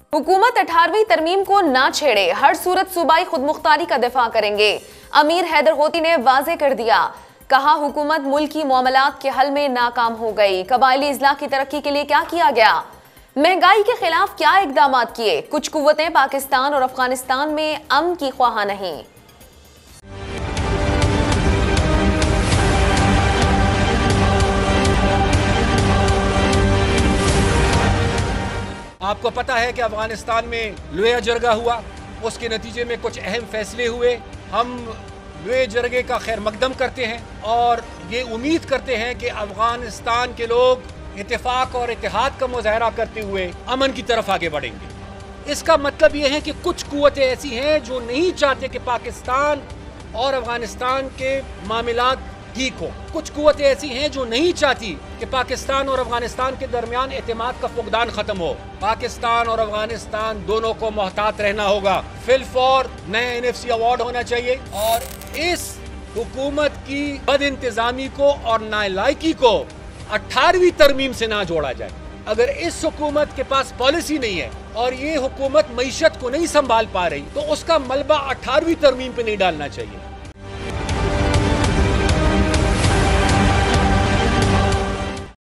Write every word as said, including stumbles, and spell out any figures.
हुकूमत अठारहवीं तरमीम को ना छेड़े, हर सूरत सूबाई खुदमुख्तारी का दिफा करेंगे। अमीर हैदर होती ने वाजे कर दिया, कहा हुकूमत मुल्की मामलात के हल में नाकाम हो गई। कबायली इजलाह की तरक्की के लिए क्या किया गया? महंगाई के खिलाफ क्या इकदाम किए? कुछ कुव्वतें पाकिस्तान और अफगानिस्तान में अमन की ख्वाह नहीं। आपको पता है कि अफगानिस्तान में लोया जरगा हुआ, उसके नतीजे में कुछ अहम फैसले हुए। हम लोए जरगे का खैर मकदम करते हैं और ये उम्मीद करते हैं कि अफगानिस्तान के लोग इत्तेफाक और इत्तेहाद का मुजाहरा करते हुए अमन की तरफ आगे बढ़ेंगे। इसका मतलब ये है कि कुछ कुव्वतें ऐसी हैं जो नहीं चाहते कि पाकिस्तान और अफगानिस्तान के मामलात ठीक हो। कुछ कुव्वतें ऐसी हैं जो नहीं चाहती कि पाकिस्तान और अफगानिस्तान के दरमियान एतमाद का फुकदान खत्म हो। पाकिस्तान और अफगानिस्तान दोनों को मोहतात रहना होगा। फिलफौर नया एन एफ सी अवार्ड होना चाहिए और इस हुकूमत की बद इंतजामी को और नालायकी को अठारहवीं तरमीम से ना जोड़ा जाए। अगर इस हुकूमत के पास पॉलिसी नहीं है और ये हुकूमत मईशत को नहीं संभाल पा रही तो उसका मलबा अठारहवीं तरमीम पे नहीं डालना चाहिए।